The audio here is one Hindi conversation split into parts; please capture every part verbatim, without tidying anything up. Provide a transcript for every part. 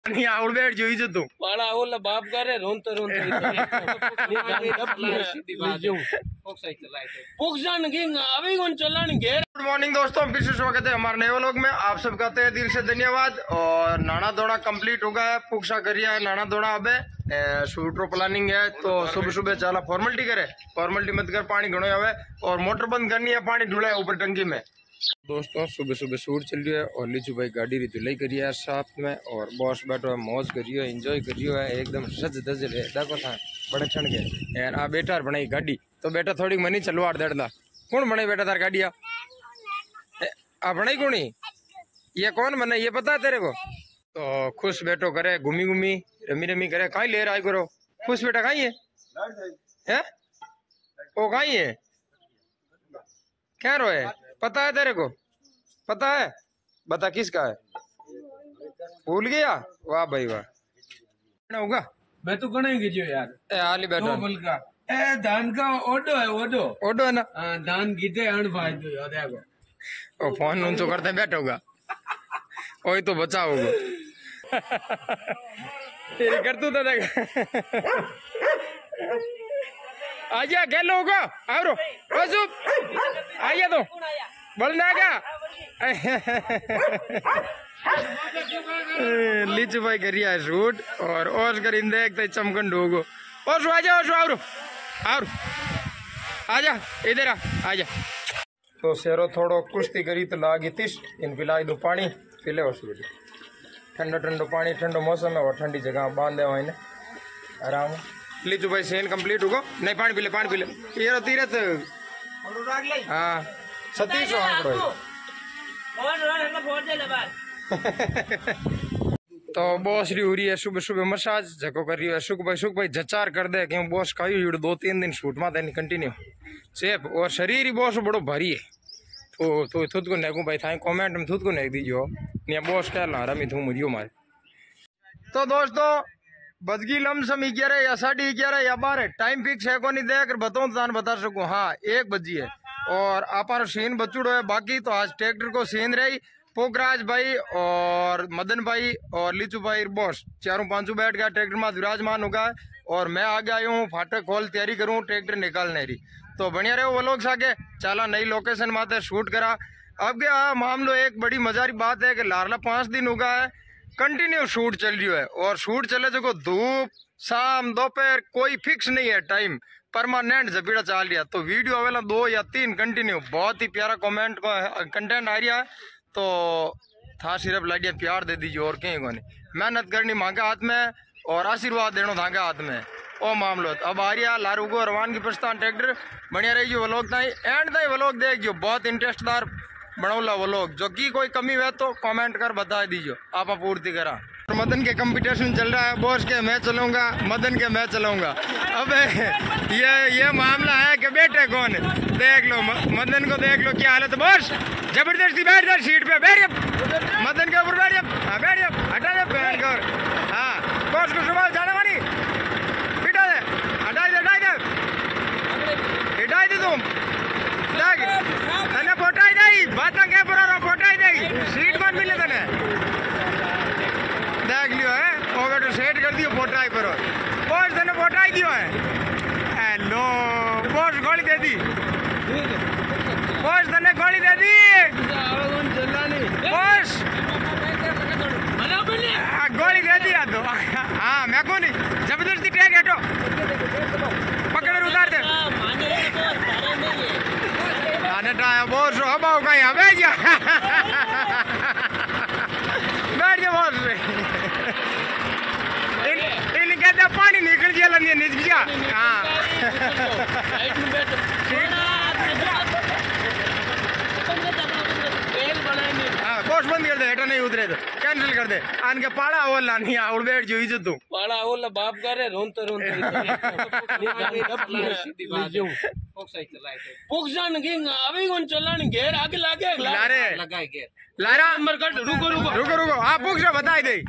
नहीं आवड़ बैठ जो इज्जत तू पाड़ा ओला बाप करे रोनते रोनते गुड मॉर्निंग दोस्तों, फिर से स्वागत है हमारे नए व्लॉग में। आप सबका तहे दिल से धन्यवाद। और नाना दौड़ा कंप्लीट हो गया है, पुक्सा करिया है नाना दौड़ा। अब शूटर प्लानिंग है तो सुबह सुबह चला फॉर्मेलिटी करे, फॉर्मेलिटी मत कर, पानी घणो आवे और मोटर बंद करनी है, पानी ढुला ऊपर टंकी में। दोस्तों सुबह सुबह शूट चल रही है और लीचू भाई गाड़ी री धुलाई करी है साथ में, और बॉस बैठो है, मौज करियो, एंजॉय करियो है, एकदम सज धज रहे। देखो था बड़े ठंड के यार आ बेटा बनाई गाड़ी तो बेटा थोड़ी मनी चलवाड़ दर्दा कौन बनाई बेटा तार गाड़ी आ बनाई कौनी ये कौन बना ये पता है तेरे को? तो खुश बैठो करे, घूमी घूमी रमी रमी करे, कहीं ले रहा है करो। खुश बेटा कहीं है, है? ओ कहीं है क्या रोए? पता है तेरे को? पता है? बता किसका है? भूल गया? वाह भाई वाह। होगा मैं तो गणे गिजो यार। ए आली बैठो का ए धान का ओडो है, ओडो ओडो है ना। हां धान गीते अण भाई दो यार देखो ओ फोन नून तो करते बैठोगा ओए तो बचा होगा तेरी कर तू तो देख आजा खेलो होगा आवरो चुप आइए तो बोलना क्या लीचू भाई करिया शूट और ओस कर देखते चमकन ढोगो और आजा और आवरो आवरो आजा इधर आ आजा। तो शेरो थोड़ो कुश्ती करी तो लागी तिश इन पिलाई दो पानी पिले और बेटी ठंडो ठंडो पानी, ठंडो मौसम है और ठंडी जगह बांधे हुए ने आराम। लीचू भाई सेन कंप्लीट होगा नहीं पानी पीले पानी पीले ये तीरथ हाँ सतीश आंकड़ो तो बॉस री हो रही है सुबह सुबह मसाज झको कर रही है सुख भाई सुख भाई जचार कर दे क्यों बॉस का ही दो तीन दिन शूट में देनी कंटिन्यू सेप और शरीर ही बॉस बड़ो भारी है तो तो खुद को नेकू भाई था कमेंट में खुद को नेक दीजियो नहीं बॉस कह ला रमी थू मुझियो मारे। तो दोस्तों बजगी लमसम ग्यारह या साढ़े ग्यारह या बारह टाइम फिक्स है को नहीं देकर बताऊं तो तान बता सकूं। हाँ एक बजी है और आप सीन बचुड़ो है बाकी। तो आज ट्रैक्टर को सीन रही पोखराज भाई और मदन भाई और लीचू भाई बॉस चारों पांचों बैठ गया ट्रैक्टर में विराजमान होगा और मैं आगे आया हूँ फाटक खोल तैयारी करूँ ट्रैक्टर निकालने रही। तो बढ़िया रहे वो लोग आगे चला नई लोकेशन माते शूट करा। अब क्या मामलो एक बड़ी मजारी बात है कि लारला पांच दिन होगा है कंटिन्यू शूट चल रही है और शूट चले जो धूप शाम दोपहर कोई फिक्स नहीं है टाइम, परमानेंट जबीड़ा चल रहा। तो वीडियो अवेला दो या तीन कंटिन्यू बहुत ही प्यारा कमेंट कंटेंट आ रहा है। तो था सिर्फ लाडिया प्यार दे दीजिए और कहीं को नहीं, मेहनत करनी मांगे हाथ में और आशीर्वाद देना धागे हाथ में ओ मामलो। अब आ रही है लारू को रवान की प्रस्थान ट्रैक्टर बढ़िया रही व्लॉग ताई एंड ताई व्लॉग देख जो बहुत इंटरेस्टदार बनौला व्लॉग जो की कोई कमी है तो कमेंट कर बता दीजिए आप पूर्ति करा। मदन के कंपटीशन चल रहा है, बॉस के मैं चलाऊंगा, मदन के मैं चलाऊंगा। अब ये ये मामला है कि बेटे कौन देख लो मदन को देख लो क्या हालत। बॉस जबरदस्ती बैठ जा सीट पे बैठ मदन के ऊपर बैठ जा बैठ जा हटा दे बैठ कर। हाँ बॉस को सुबह जाने वाली बिठा दे हटा दे हटा दे हटा दे तुम देख तने फोटाई दे बात ना क्या बुरा फोटाई देगी सीट कौन मिले तने देख लियो है वो बेटो सेट कर दियो फोटाई पर बॉस तने फोटाई दियो है। हेलो बॉस गोली दे दी बॉस तने गोली दे दी बॉस गोली दे दिया तो हाँ मैं को नहीं जबरदस्ती टैग हटो पकड़ उतार दे बॉस अब आओ कहीं बैठ जा बैठ जा बॉस इन कहते पानी निकल गया लंगे निकल गया। हाँ बॉस बंद कर दे हेठो नहीं उतरे तो कैंसिल कर दे आन के पाड़ा ओला नहीं आवड़ बैठ जो इज्जत तू पाड़ा ओला बाप करे रोनते रोनते पुक्सन किंग अभी कौन चलाने घेर आगे लागे लारे लगाए घेर लारा नंबर कट रुको रुको रुको रुको हाँ पुक्सा बताई दे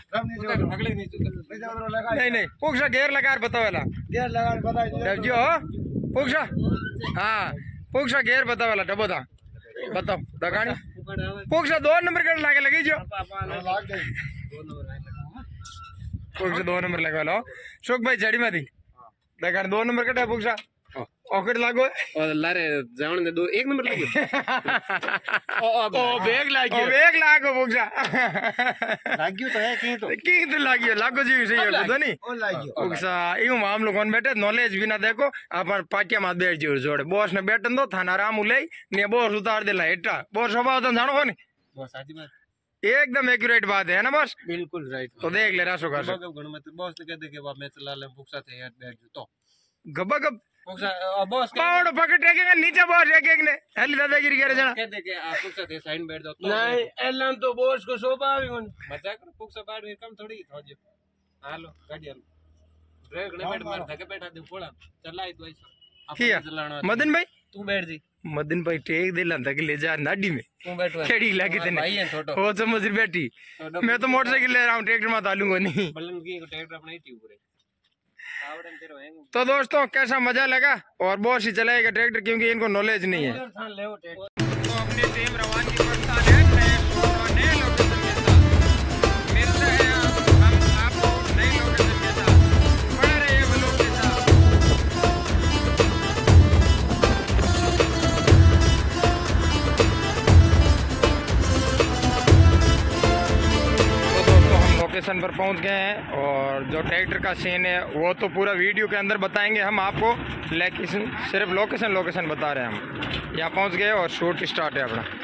नहीं नहीं पुक्सा घेर लगा बताओ वाला घेर लगा बताई जो पुक्सा हाँ पुक्सा घेर बताओ वाला डबो था बताओ दगानी पुक्सा दो नंबर कर लागे लगी जो पुक्सा दो नंबर लगा लो शुक भाई जड़ी में थी देखा दो नंबर कटा पुक्सा ओकर लागो और लारे जावन दे दो एक नंबर लगे ओ ओ बेग लागियो ओ बेग लागो पुक्सा लागियो तो है की तो की तो लागियो लागो जी सही है तो नहीं ओ लागियो पुक्सा इयो मामलो कोन बैठे नॉलेज भी ना देखो अपन पाटिया में बैठ जियो जोड़े बॉस ने बैठन दो थाना आराम उले ने बॉस उतार देला हेटा बॉस स्वभाव तो जानो कोनी बॉस साची बात एकदम एक्यूरेट बात है ना बॉस बिल्कुल राइट तो देख ले रासो कर गणमत बॉस ने कह दे के बा मैं चला ले पुक्सा थे यार बैठ जो तो गब्बा गब पुक्सा बॉस पावड़ पकड़ टेकेगा नीचे बॉस एक एक ने हेली दादागिरी करे जना कह दे के आप पुक्सा थे साइड बैठ जाओ नहीं एलन तो बॉस को शोभा भी मन मजा करो पुक्सा बैठ में कम थोड़ी हो जे हालो गाड़ी हालो ड्राइवर ने बैठ मार धके बैठा दे फोड़ा चलाई तो ऐसा किया मदन भाई तू बैठ जी मदन भाई टेक दे लंदा के ले जा नाडी में तू बैठ केड़ी लागी तने भाई है छोटो वो समझ बैठी मैं तो मोटरसाइकिल ले रहा हूं ट्रैक्टर में डालूंगा नहीं बलन की ट्रैक्टर अपना ही ट्यूब रे तो दोस्तों कैसा मजा लगा और बॉस ही चलाएगा ट्रैक्टर क्योंकि इनको नॉलेज नहीं है तो अपनी टीम रवानगी करता है नए नए लोकेशन के साथ मिलते हैं हम आपको नए लोकेशन के साथ बने रहिए ब्लॉग के साथ। तो दोस्तों हम लोकेशन पर पहुंच गए हैं और जो ट्रैक्टर का सीन है वो तो पूरा वीडियो के अंदर बताएंगे हम आपको, लेकिन सिर्फ लोकेशन लोकेशन बता रहे हैं हम। यहाँ पहुंच गए और शूट स्टार्ट है अपना,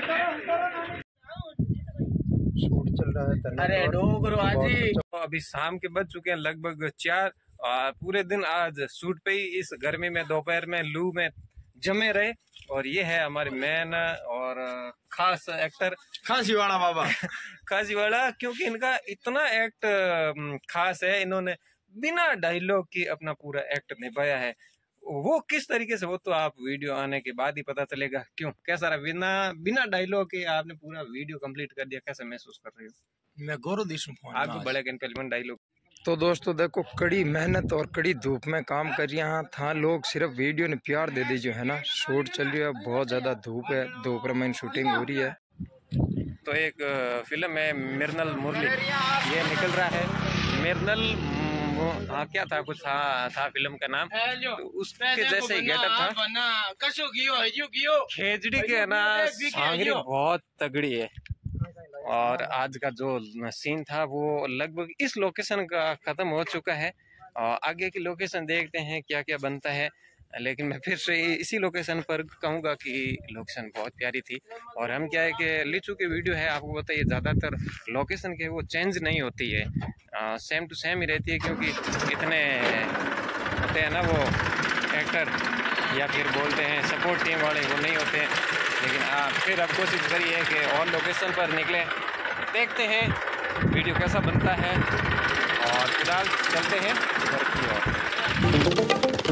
शूट चल रहा है। अरे डोगरो आजी तो अभी शाम के बज चुके हैं लगभग चार और पूरे दिन आज शूट पे ही इस गर्मी में दोपहर में लू में जमे रहे। और ये है हमारे मैन और खास एक्टर खासीवाड़ा बाबा खासीवाड़ा, क्योंकि इनका इतना एक्ट खास है, इन्होंने बिना डायलॉग की अपना पूरा एक्ट निभाया है। वो किस तरीके से, वो तो आप वीडियो आने के बाद ही पता चलेगा। क्यों कैसा रहा, बिना बिना डायलॉग के आपने पूरा वीडियो कंप्लीट कर दिया, कैसे महसूस कर रहे हो? मैं गौरव देशमुख आप भी बड़े फिल्म डायलॉग। तो दोस्तों देखो, कड़ी मेहनत और कड़ी धूप में काम कर रहा था लोग, सिर्फ वीडियो ने प्यार दे दी जो है ना। शूट चल रही है, बहुत ज्यादा धूप है, दोपहर में शूटिंग हो रही है। तो एक फिल्म है मिर्नल मुरली, ये निकल रहा है मिर्नल, हाँ क्या था कुछ था, था फिल्म का नाम, तो उसके जैसे ही गेटअप था। खेजड़ी के ना सांगरी बहुत तगड़ी है। और आज का जो सीन था वो लगभग इस लोकेशन का खत्म हो चुका है। और आगे की लोकेशन देखते हैं क्या क्या बनता है। लेकिन मैं फिर से इसी लोकेशन पर कहूँगा कि लोकेशन बहुत प्यारी थी। और हम क्या है कि लीचू की वीडियो है, आपको बताइए ज़्यादातर लोकेशन के वो चेंज नहीं होती है, आ, सेम टू सेम ही रहती है, क्योंकि इतने होते हैं ना वो एक्टर या फिर बोलते हैं सपोर्ट टीम वाले, वो नहीं होते। लेकिन आप फिर अब कोशिश करिए कि और लोकेशन पर निकले, देखते हैं वीडियो कैसा बनता है। और फिलहाल चलते हैं घर की ओर।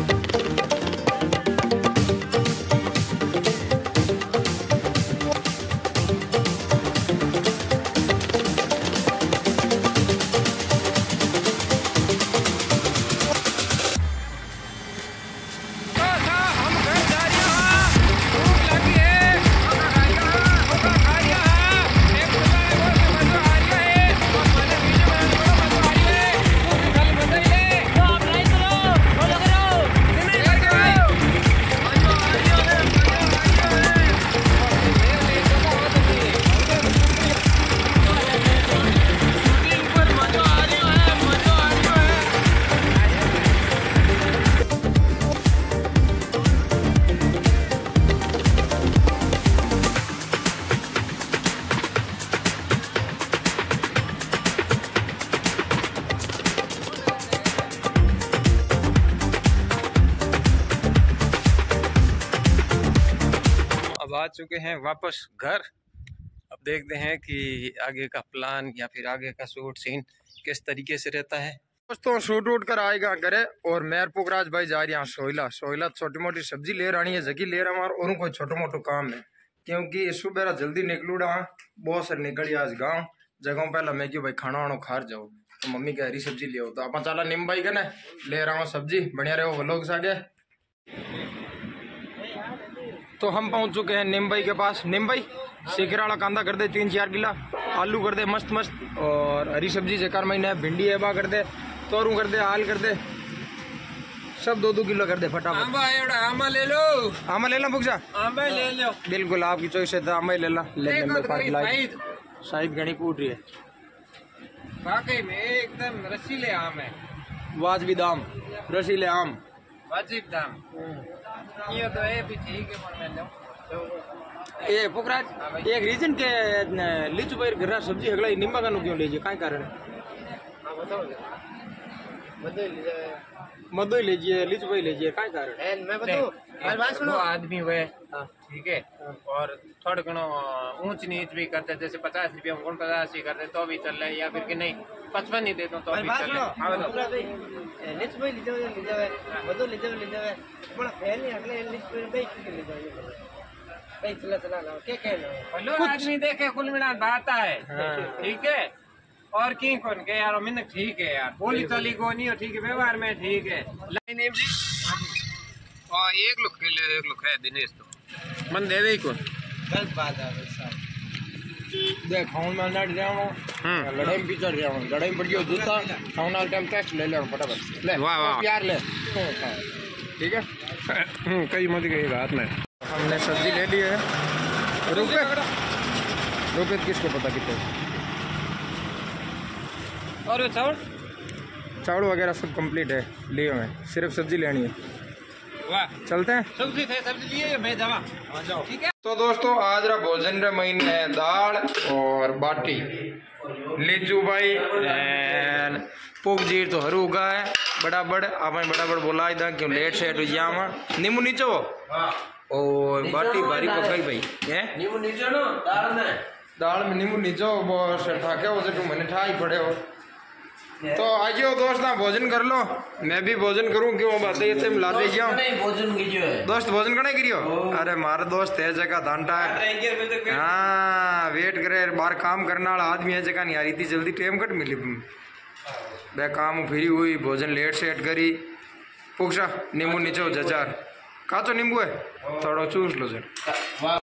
आ चुके हैं वापस घर। अब देखते हैं कि आगे का प्लान या फिर आगे का शूट सीन किस तरीके से रहता है। दोस्तों शूट उठ कर आएगा घरे और मेयर पुखराज भाई जा रही हैं सोइला सोइला छोटी मोटी सब्जी ले रही है, जगी ले रहा और उनको छोटो मोटो काम है, क्योंकि सुबह जल्दी निकलूड़ा बहुत सर निकली आज गाँव जगह। पहला मैं क्यों भाई खाना वाणो खार जाओ, तो मम्मी कह रही सब्जी ले, तो आप चला निम भाई कने ले रहा हूँ सब्जी, बढ़िया रहो लोग सागे। तो हम पहुंच चुके हैं निम भाई के पास। निम भाई सीकर वाला कांदा कर दे तीन चार किला। आलू कर दे मस्त मस्त, और हरी सब्जी जेकार महीने भिंडी एबा कर दे, तोरू कर दे, आल कर दे, सब दो दो किलो कर दे फटाफट। आमा ले लो, आमा ले ला पुगजा, आमा ले लो, बिल्कुल आपकी चॉइस है, तो आमा ही ले ला। ले ले शायद घनी कूट रही है, वाकई में एकदम रसीले आम है, वाजबी दाम, रसीले आम, वाजिब दाम। ये तो है भी ठीक है, पर मैं लो ए पुखराज एक रीजन के लीचू भाई घर सब्जी हगला निम्बा का क्यों लीजिए, काय कारण है? मधु लीजिए, लीचू भाई लीजिए, काय कारण है? मैं बताऊं, मेरी बात सुनो, आदमी हुए ठीक है, और थोड़ा घणो ऊंच नीच भी करते, जैसे पचास रुपया कौन पचास ही करते तो भी चल रहा है, या फिर कि नहीं पचपन ही देता तो भी चल रहा है। आदमी देखे कुल मिला बात है, ठीक है, और की कौन के यार मैंने ठीक है यार, बोली चली को नहीं हो, ठीक है, व्यवहार में ठीक है। लाइन जी हाँ, एक लोग के लिए एक लोग है दिनेश, तो मन दे दे कौन गलत बात है देख खाऊं मैं नट रहा हूं, लड़ाई में पिचड़ रहा हूं, लड़ाई में पड़ गया जूता खाऊं नाल टाइम टेस्ट ले ले फटाफट ले, वाह वाह प्यार ले, ठीक है। कई मत गई रात में हमने सब्जी ले ली है, रुपए रुपए किसको पता कितने, और चावल चावल वगैरह सब कंप्लीट है, लिए हुए सिर्फ सब्जी लेनी है। वाह चलते हैं, सब्जी थे सब्जी लिए मैं जावा जाओ, ठीक है। तो दोस्तों आज रा भोजन रे महीने है दाल और बाटी, लीचू भाई पुग जीर तो हरू उगा है बड़ा बड़, आपने बड़ा बड़ बोला इधर क्यों लेट से जावा, नींबू नीचे वो और बाटी भारी पकाई भाई है, नींबू नीचे नो दाल में, दाल में नींबू नीचे हो बस ठाके हो से मैंने ठा ही पड़े हो। तो आइयो दोस्त ना भोजन कर लो, मैं भी भोजन करूं, क्यों बात है इतने मिला दे गया भोजन कीजिए दोस्त, भोजन करने गिरियो, अरे मारा दोस्त है जगह धानटा, हाँ वेट करे बाहर काम करने वाला आदमी है जगह नहीं आ रही थी, जल्दी टाइम कट मिली बे काम फ्री हुई, भोजन लेट सेट करी, पुक्सा नींबू नीचे जजार काचो नींबू है थोड़ा चूस लो सर।